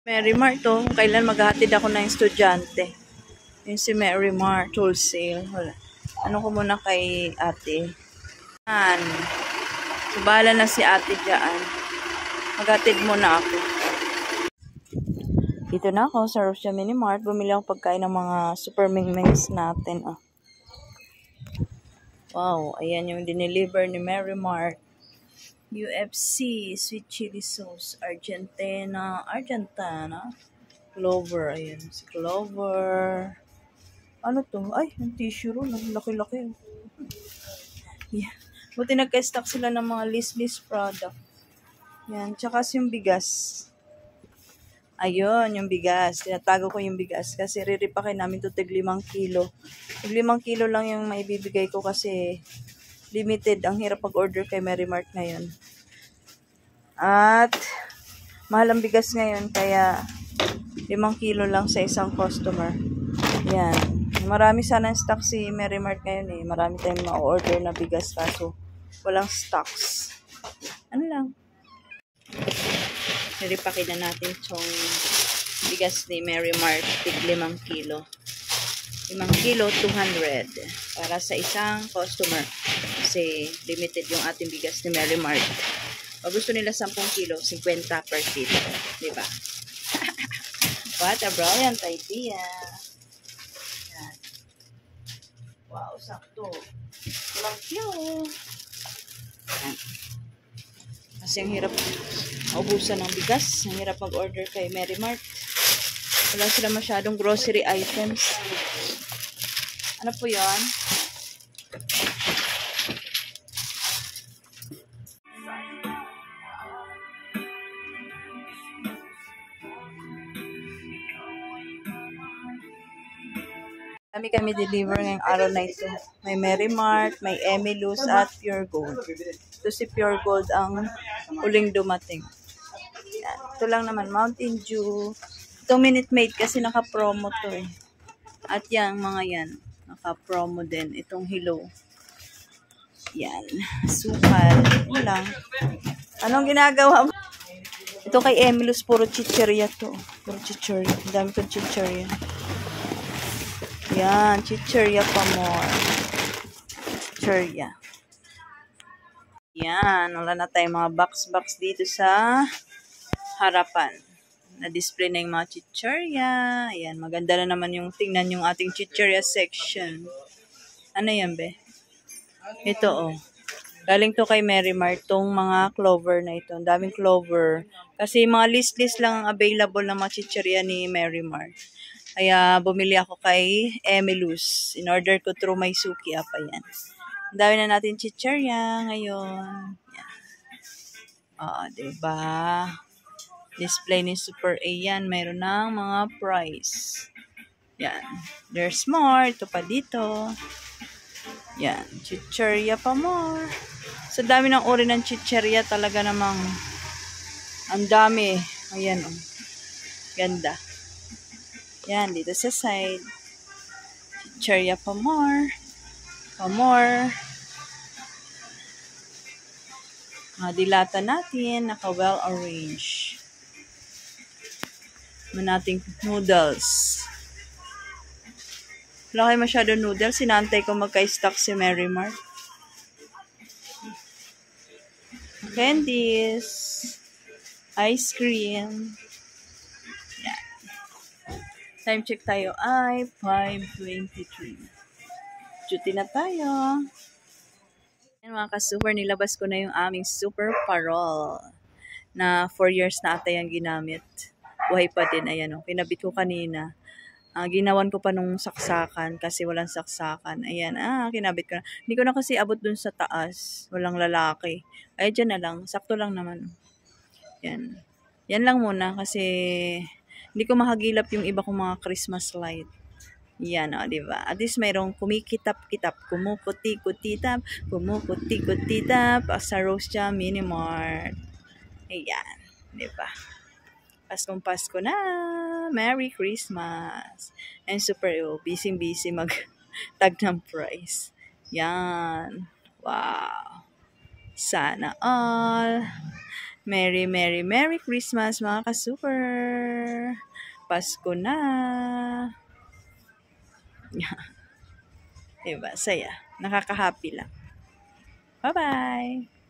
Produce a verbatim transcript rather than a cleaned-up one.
Mary Mart to, kailan maghahatid ako ng estudyante. Yung si Mary Mart, wholesale. Wala. Ano ko muna kay ate. Yan. Subala na si ate dyan. Maghatid muna ako. Dito na ako sa Rosia Mini Mart. Bumili ako pagkain ng mga super mingmings natin. Oh. Wow, ayan yung dineliver ni Mary Mart. U F C, sweet chili sauce, Argentina, Argentina, Clover, ayan, si Clover. Ano to? Ay, yung tissue roll, laki-laki. Yeah. Buti nagka-stock sila ng mga list-list product. Yan, tsaka yung bigas. Ayun, yung bigas. Tinatago ko yung bigas kasi riripakin namin to tig limang kilo. Tig limang kilo lang yung maibibigay ko kasi limited. Ang hirap pag-order kay Mary Mart ngayon. At mahal ang bigas ngayon kaya limang kilo lang sa isang customer. Yan. Marami sana ang stock si Mary Mart ngayon eh. Marami tayong ma-order na bigas kaso walang stocks. Ano lang. Naripakin na natin itong bigas ni Mary Mart. Tig limang kilo. limang kilo, two hundred. Para sa isang customer. Kasi limited yung ating bigas ni Mary Mart. Pag gusto nila ten kilo, fifty per kilo. Diba? What a brilliant idea. Yan. Wow, sakto. limang kilo. Yan. Kasi ang hirap maubusan ng bigas. Ang hirap mag-order kay Mary Mart. Wala sila masyadong grocery items. Ano po yun? Kami kami deliver ngayong araw na ito. May Mary Mart, may Emilus at Pure Gold. Ito si Pure Gold ang huling dumating. Yan. Ito lang naman, Mountain Dew. Ito Minute Maid kasi naka-promo to eh. At yan, mga yan. Naka-promo din. Itong Hello. Yan. Sukal. Ito lang. Anong ginagawa mo? Ito kay Emilus, puro chicheria to. Puro chicheria. Ang dami kong chicheria. Yan, chicheria pa more. Chicheria. Yan, wala na tayong mga box-box dito sa harapan. Na-display na yung mga chicheria. Ayan, maganda na naman yung tingnan yung ating chicheria section. Ano yan, be? Ito, oh. Galing to kay Mary Mart, tong mga clover na ito. Ang daming clover. Kasi mga list-list lang ang available na mga chicheria ni Mary Mart. Kaya bumili ako kay Emilus. In order ko through my Suki app. Ayan. Ang dami na natin chicheria ngayon. Yan. O, diba? Display ni Super A yan. Mayroon ng mga price. Yan. There's more. Ito pa dito. Yan. Chicheria pa more. Sa dami ng uri ng chicheria talaga namang ang dami. Ayan o. Oh. Ganda. Yan, dito sa side. Chicheria pa more. Pa more. Mga dilata natin. Naka well arranged. Manating noodles. Wala kayo masyado noodles. Sinantay ko magka-stock si Mary Mart. Candies. Ice cream. Yan. Time check tayo ay five twenty-three. Duty na tayo. Yan mga ka-super, nilabas ko na yung aming super parol na four years na ata yung ginamit. Buhay pa din. Ayan o. Pinabit ko kanina. Uh, ginawan ko pa nung saksakan kasi walang saksakan. Ayan. Ah, kinabit ko na. Hindi ko na kasi abot dun sa taas. Walang lalaki. Ay, dyan na lang. Sakto lang naman. Yan. Yan lang muna kasi hindi ko mahagilap yung iba kong mga Christmas light. Yan o, diba? At least mayroong kumikitap-kitap, kumukuti-kutitap, kumukuti-kutitap sa Rosia Mini Mart. Ayan. Diba? Paskong Pasko na. Merry Christmas. And super, oh, busy-busy mag-tag ng price. Yan. Wow. Sana all. Merry, Merry, Merry Christmas mga ka-super. Pasko na. Diba? Saya. Nakaka-happy lang. Bye-bye!